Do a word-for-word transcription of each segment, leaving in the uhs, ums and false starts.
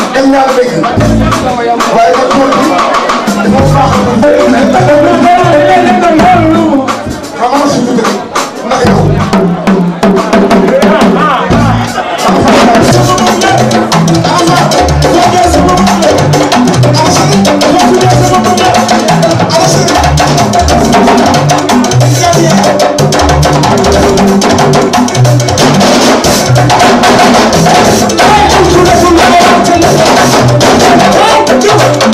dañ naa dégg waaye nag góor gi dafa baax xam nga suñu dëkk ndax yow Hey,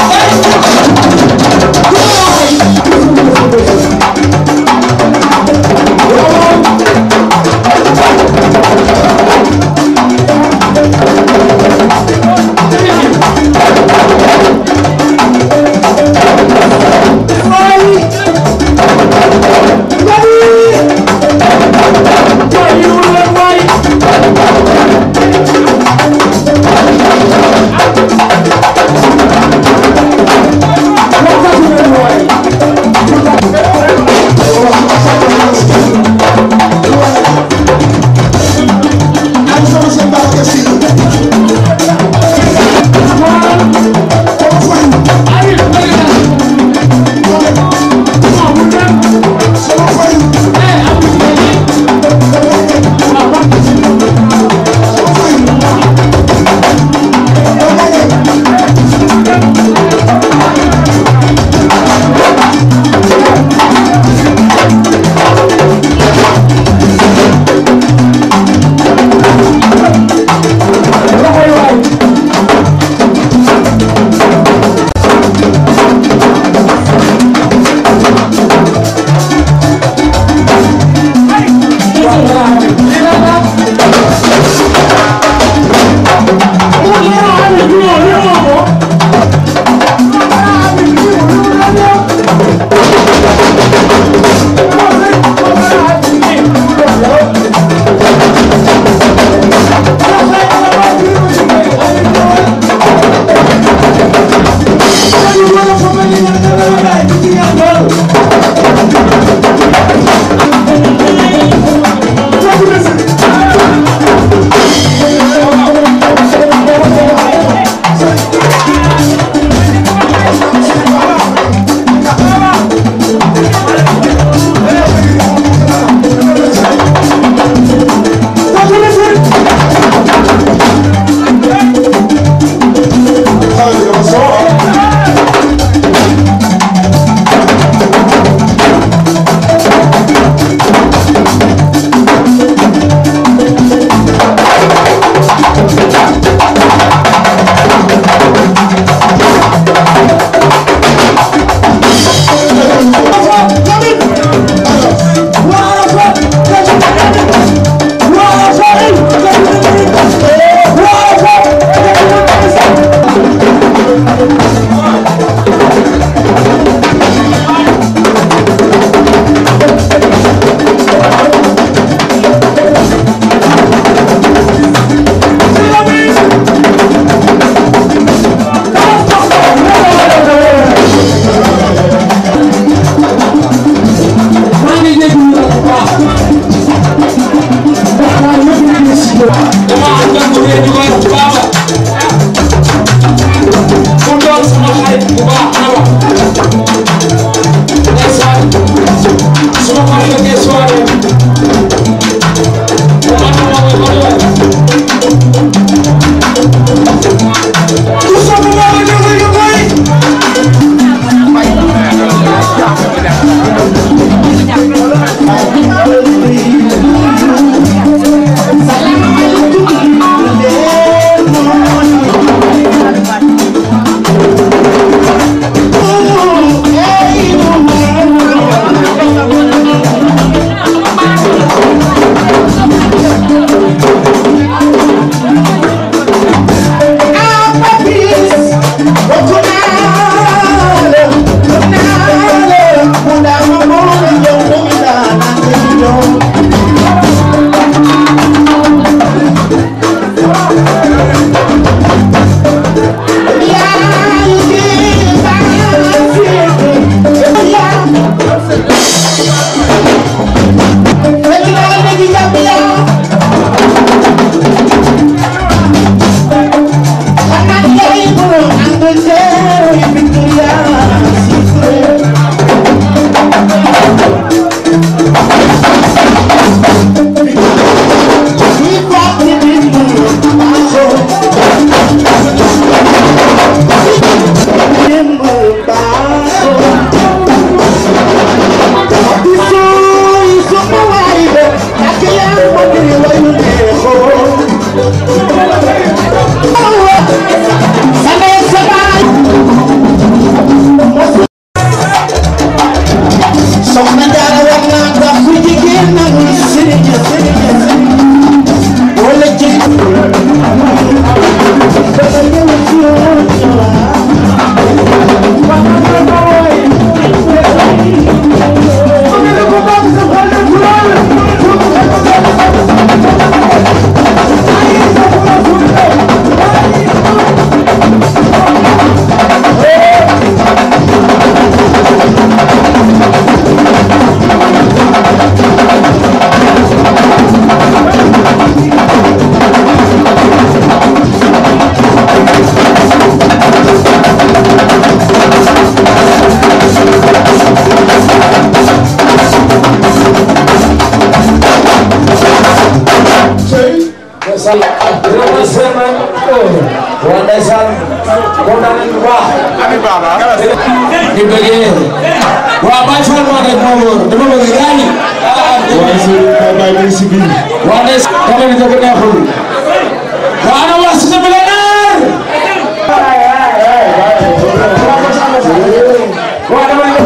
waa ndeysaan kontaan nañu bu baax. Ami Baba. di bëggee. waa Baye Fall maa ngi moo wóor dama bëgg gaañ. waaye si Baye bi si biir. waa ndeysaan dama ni dëgg neexul. waa ana waa si sa millénaire. waa dama ni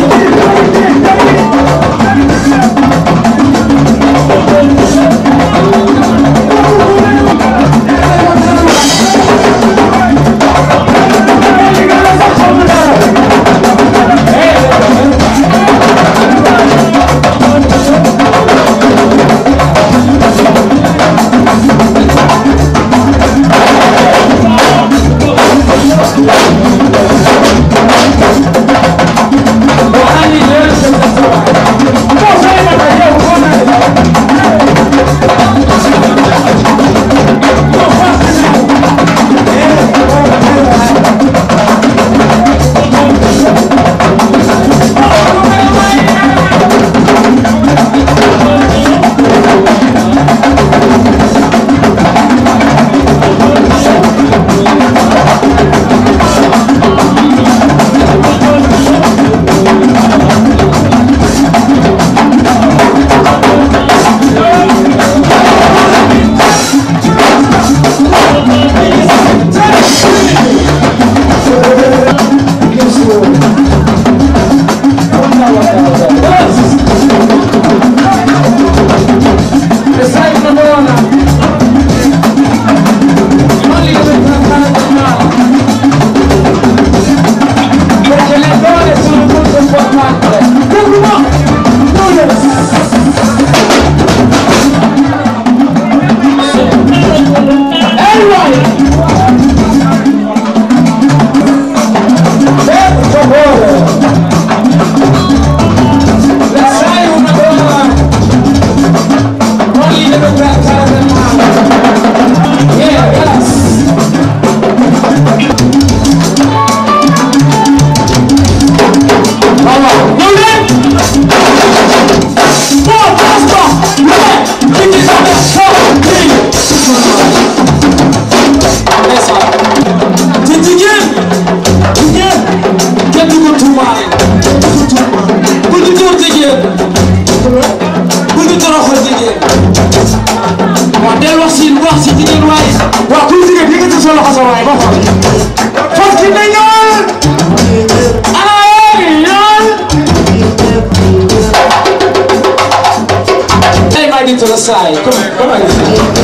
to the side. Come on, come on.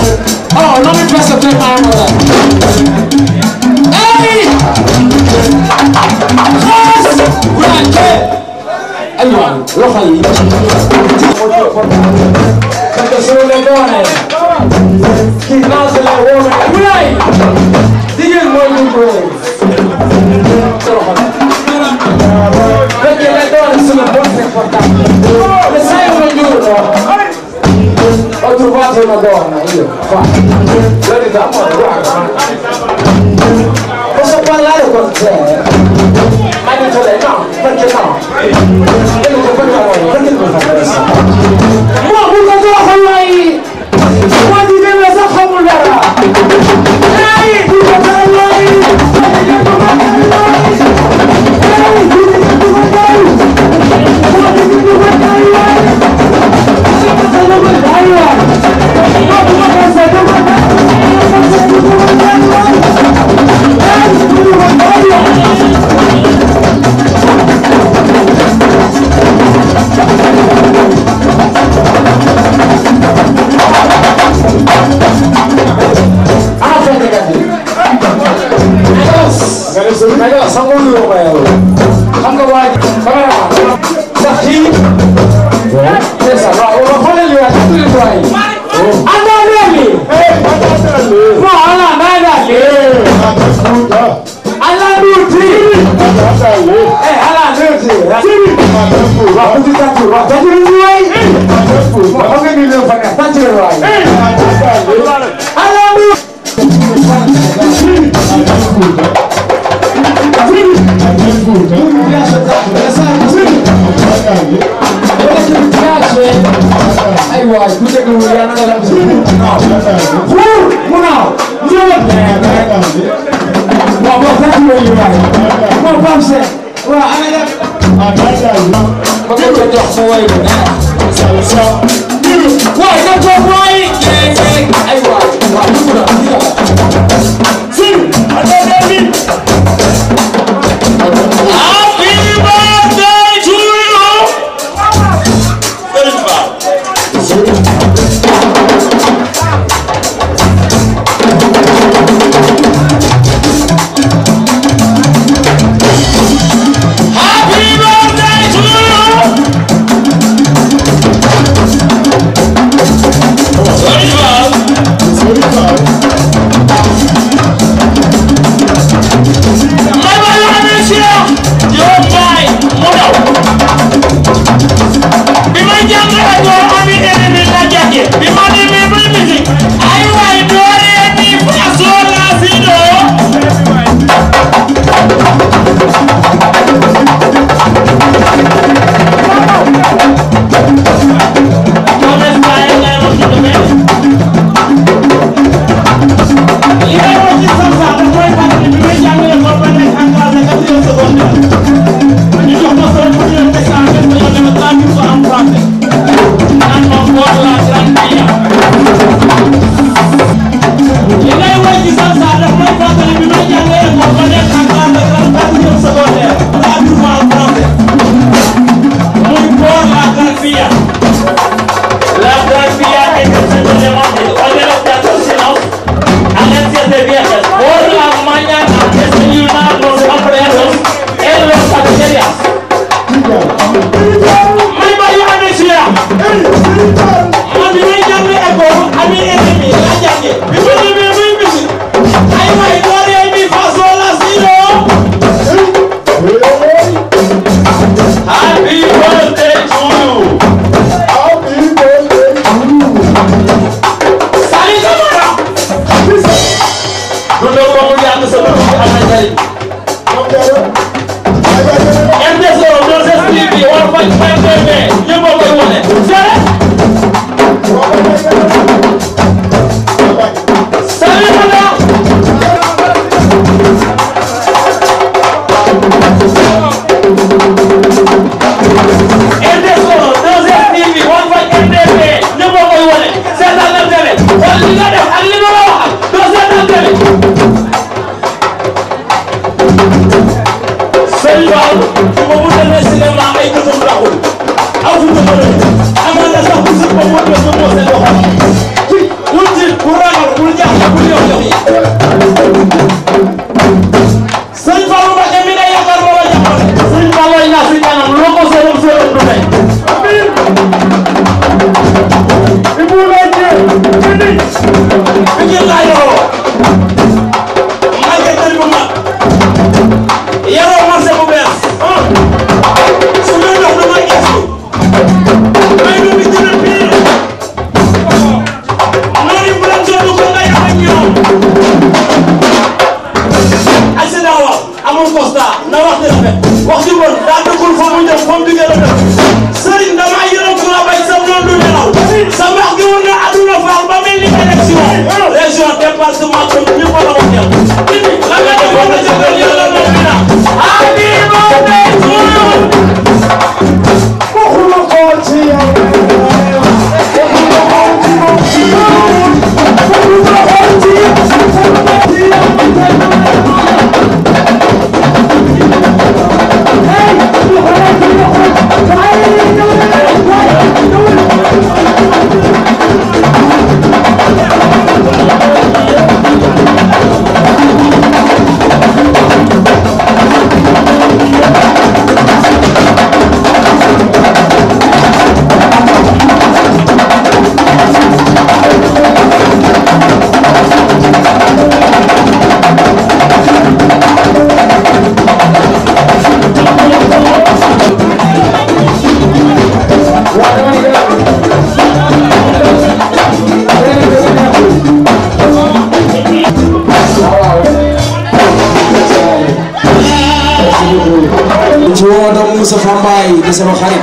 Oh, let me press up to my arm with that. Hey! Yes! Right, okay. Everyone, look at you. Perché sono le donne. Chi nasce le uomini. Right! Digli il mondo in voi. Perché le donne sono molto importanti. Le sai un giorno? Ho trovato una donna, io, qua. La verità, amore, guarda. Posso parlare con te? Ma hai detto lei, no, perché no? Io dico, perché amore, perché devo fare questo? Ma buca dopo lei! Ma di che la sa come l'era? Ehi, buca dopo lei! Ma di che la sa come l'era? Ehi, buca dopo lei! Ma di che la sa come l'era? Aywa, ku déglu yàlla na la waaw boo fekk nga ñu waay. moom Pape Cheikh. waaw ana def. ah d'accord. ma ko ko jox sa waay bi ah. waaw sa jox waay. ay waay waaw dugg na dugg na. si. Happy birthday to you. Moustapha Mbaye di sama xarit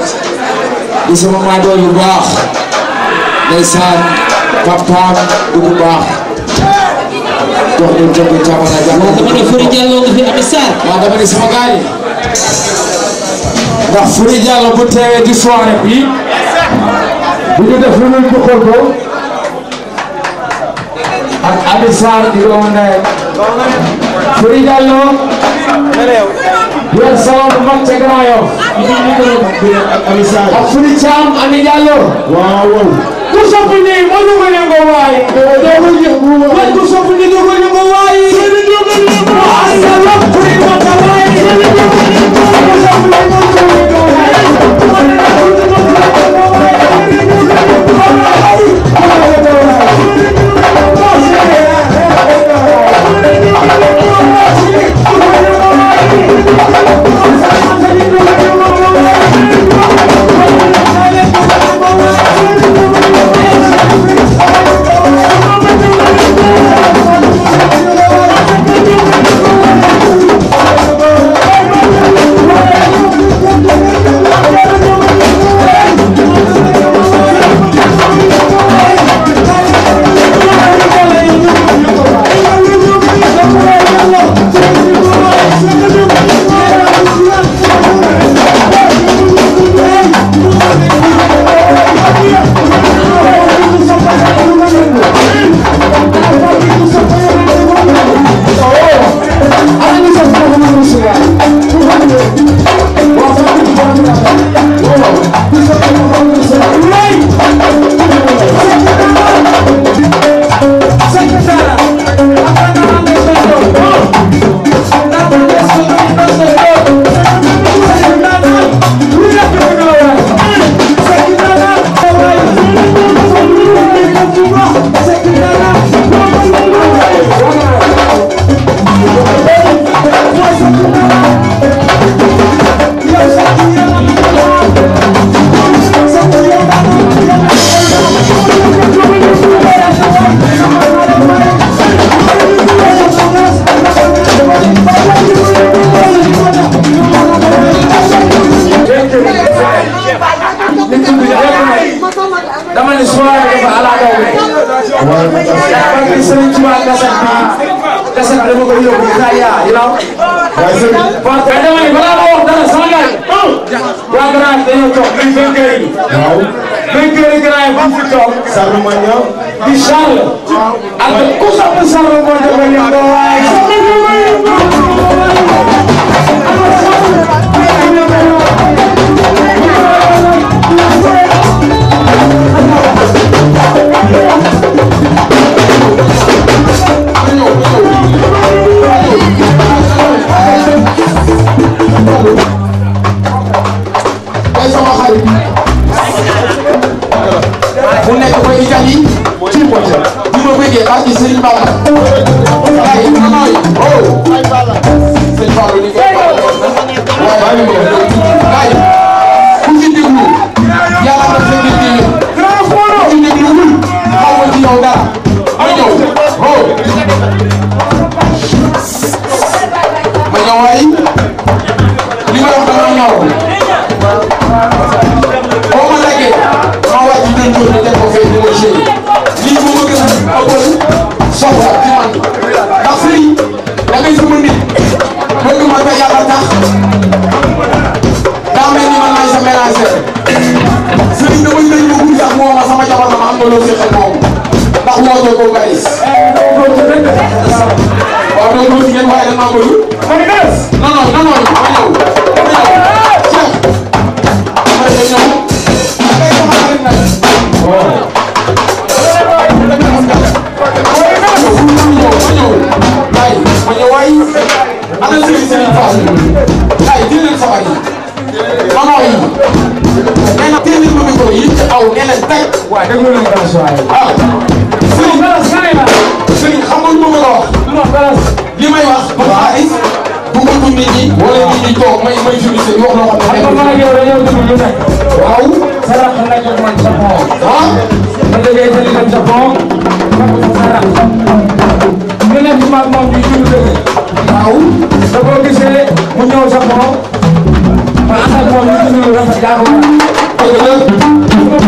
di sama maadoo yu baax ndeysaan papaam du bu baax wax leen jënd jamono jamono. dama ne Furi Diallo nga fi Ami Sarr. waaw dama ne sama gars yi ndax Furi Diallo bu teewee di soirée bi bu ñu def lu ñu xool ko ak Ami Sarr di ko wane Furi Diallo yor salon bu mag ca Grand Yoff ak Furi Thiam Ami Diallo waaw waaw ku sopp ni mo ñu ko ñango waay do ko ñango waay ku sopp ni do ko ñango waay seen do ko ñango waay asala Furi ma ta waay ku sopp ni mo ñu ko ñango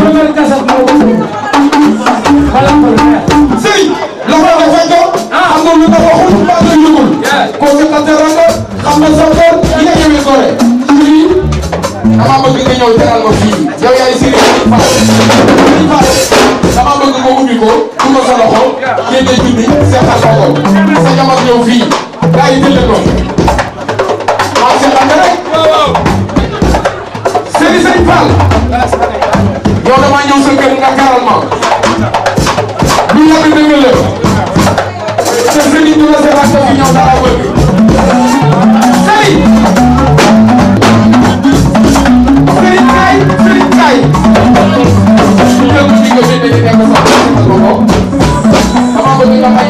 Sëriñ loxo la fekk ah xam nga lu nga waxul mbaa nga yëgul concertateur nga xam na sa boor yaa ñëwee gore fii dama bëgg nga ñëw teral ma fii yow yaay Serigne Fall dama bëgg nga ubbi ko dugal sa loxo génne junni seetal ko ko sa jamono ñëw fii gaa yi jëlee ko maa seetal nga rek Serigne Fall yow dama ñëw sa kër nga garal ma lu yàgg dëgg la te Serigne du la seetal nga fi ñëw dara bëgg Serigne Serigne kay Serigne kay ñu jël ko ci ko jëndee di nekk sax seetal ko ko dama bëgg nga may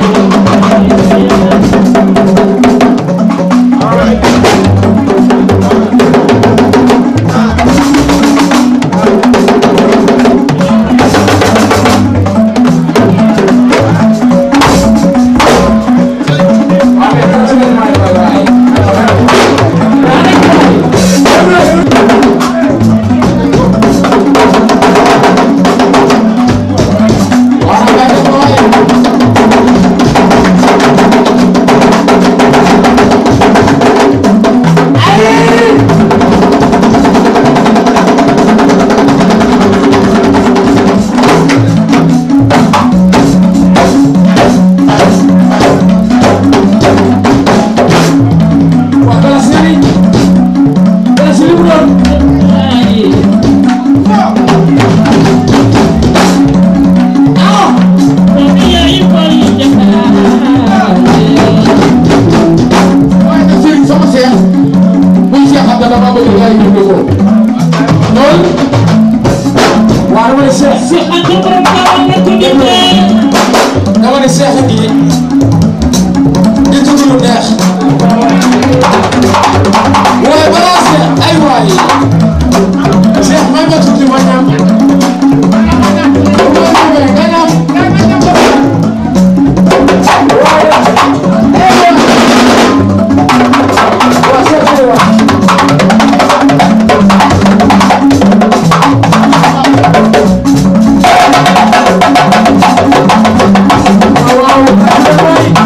Wow.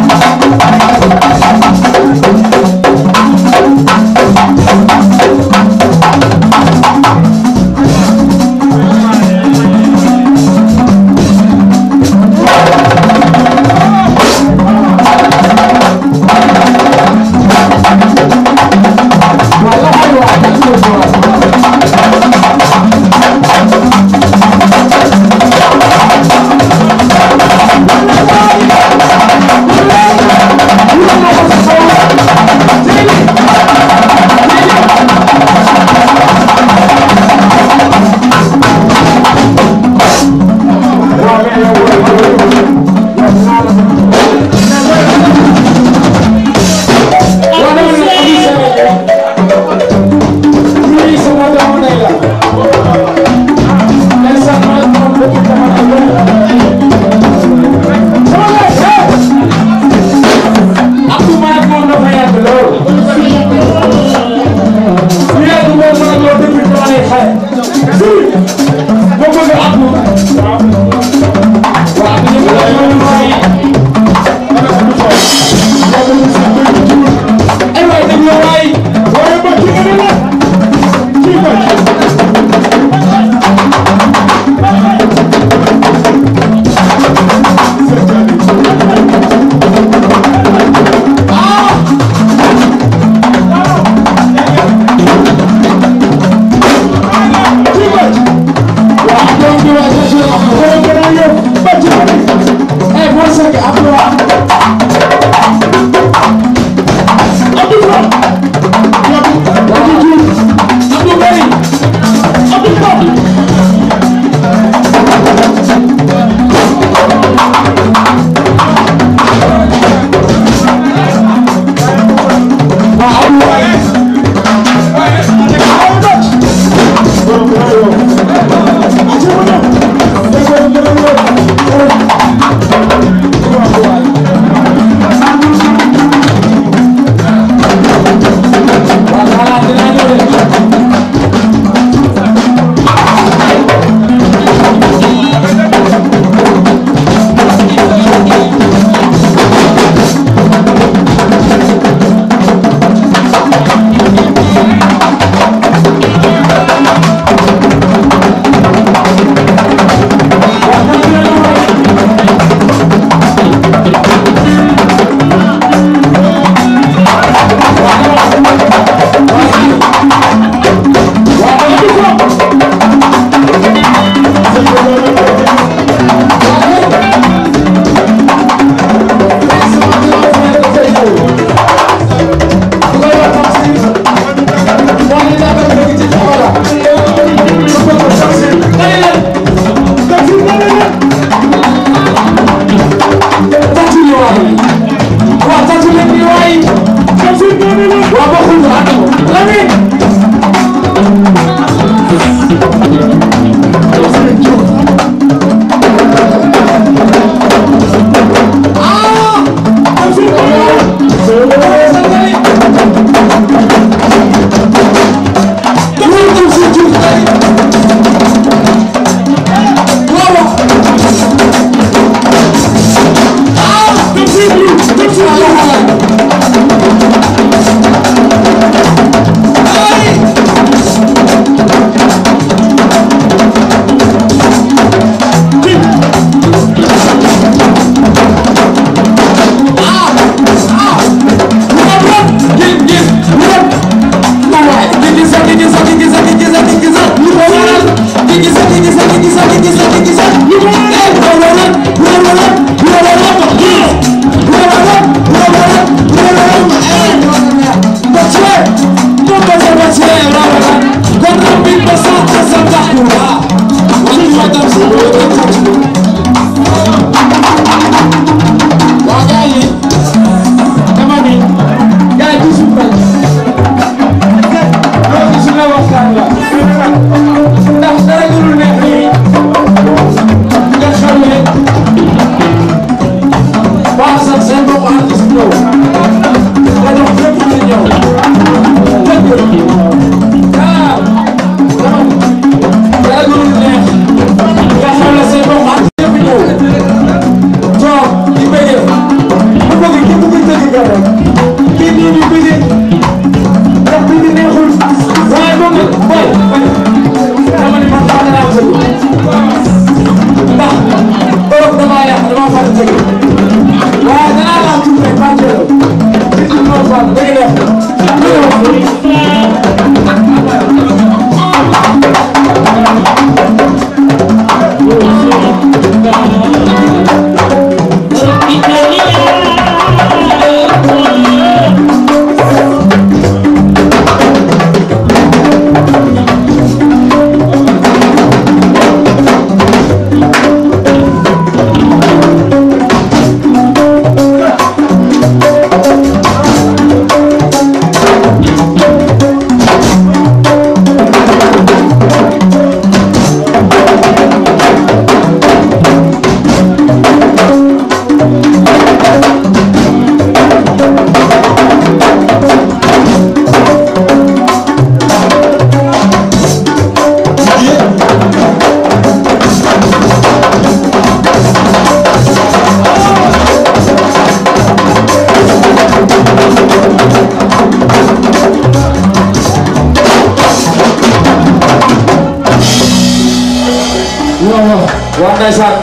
waa ndeysaan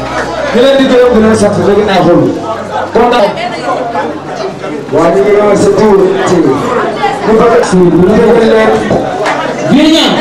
ñu leen di gërëm di leen sant léegi naa xool kon nag waa ñu ngi ñëw sa tour ci ñu bëgg si ñu bëgg leen Viens.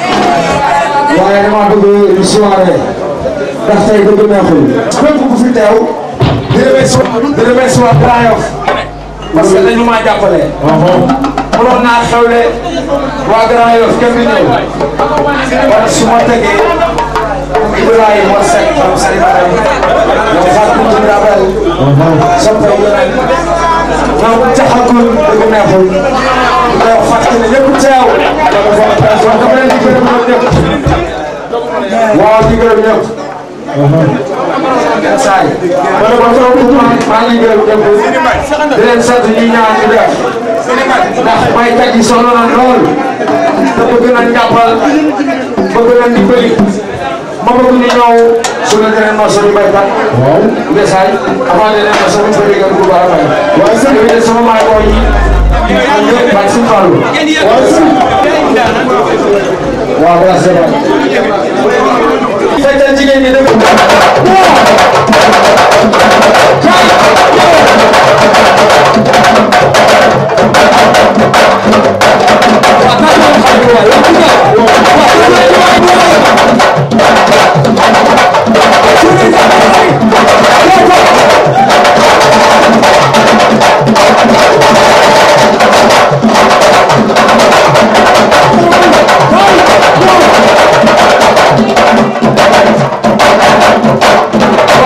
waaye dama bëgg une soirée ndax tey bëgg naa xool képp ku fi teew di remercier di remercier waa Grand Yoff parce que dañu maa jàppale mënoon naa xewle waa Grand Yoff kenn du ñëw wala su ma tegee Ibrahim moo sekk am Salimata yow Fatou Ndiou Dabel soppe yeneen ñoom jaxagul dëgg neexul yow Fatou ne ñëpp teew kon dama leen di gërëm ñëpp waaw di gërëm ñëpp saay wala ba toog maa ngi gërëm ñëpp di leen sant ñi ñaan ñu def ndax baykat yi sonn na lool te bëgg nañ jàppal bëgg nañ di bëri ma bëgg ñu ñëw su la gën a noosoo di baykat ndesaay avant de leen noosoo bu bëri gën bu baax a bay waaye sëñ bi de sama maay booy yi ñëpp bay si Fallou waaw grâce à Dieu fekkal jigéen ñi dëgg Whoa!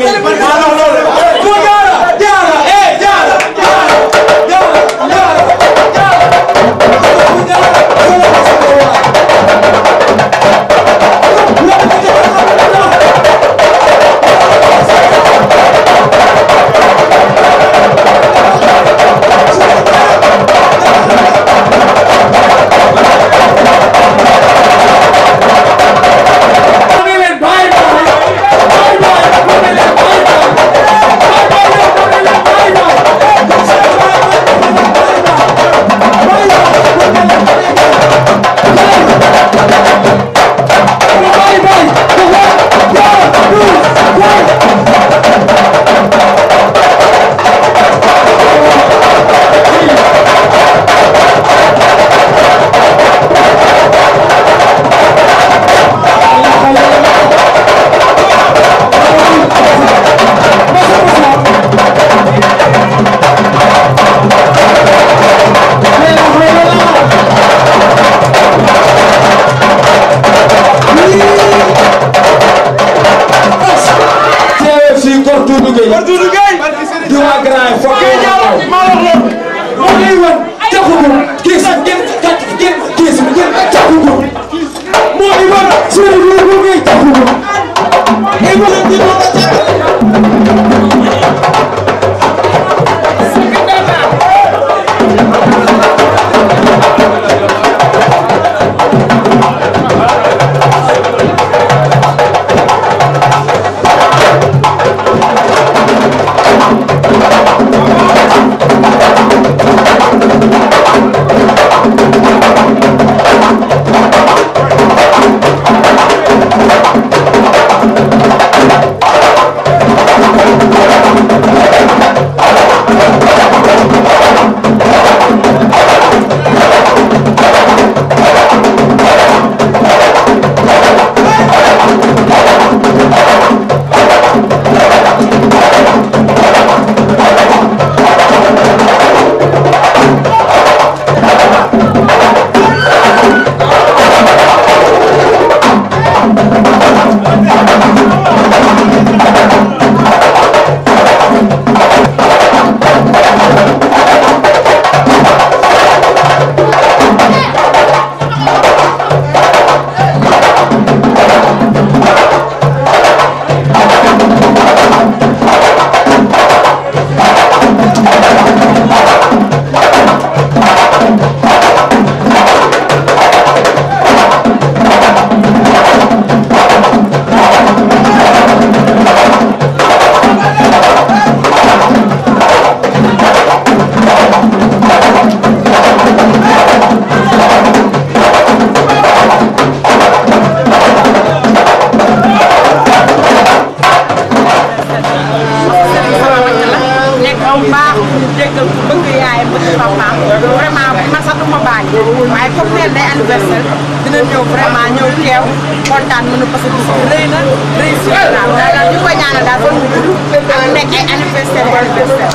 kontaan nañu parce que rëy na réussir na daal ñu koy ñaanal daal fan mu gudd ak nekk ay anniversaire anniversaire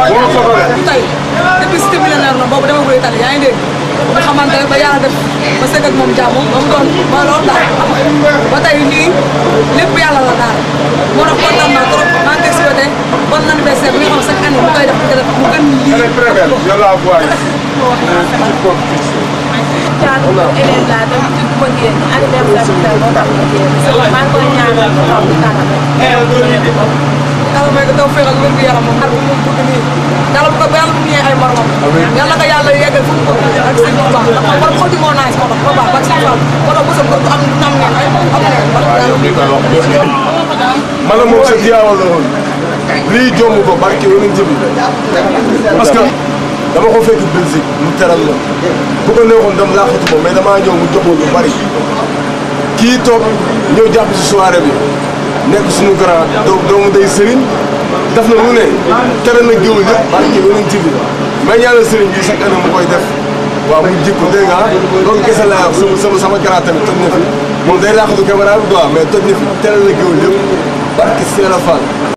tey depuis cité millénaire na boobu dama koy tali yaa ngi dégg nga xamante ne ba yàlla def ba sëgg ak moom jàmm ba mu doon ba loolu daal ba tey lii lépp yàlla la daal moo tax kontaan naa trop maa ngi souhaité bon anniversaire bi nga xam chaque année bu koy def bu koy def mu gën lii Thiatou Hélène laa dem ci bu bëggee anniversaire bi tey moo tax ma génn maa ngi koy ñaanal mu taw bi kanam yàlla may ko taw feexal wér gu yaram moom xar bu mu bëgg nii yàlla bu ko ba yàlla bu ñëwee ay moromam yàlla ko yàlla yeggal fu mu ko ak sëñ bu baax ndax war xoti moo naaj moo tax ba baax ak sëñ Fall moo tax bësam ko am nam ne am ne man la moom sa diyaawal la woon lii jomb ko barke yeneen jëm parce que dama ko fekk Belgique mu teral la bu ko neexoon dem laaxatu ma mais damaa ñëw mu jox ma lu bari kii toog ñëw jàpp si soirée bi nekk suñu grand doomu day Serigne def na lu ne teral na géwél yëpp barke yeneen jëm mais ñaanal Serigne bi chaque année mu koy def waaw mu jikko dégg nga loolu kese laa wax sama sama sama grand tamit toj na fi moom day laaxatu caméra bi quoi mais toj na fi teral na géwél yëpp barke Seera Fall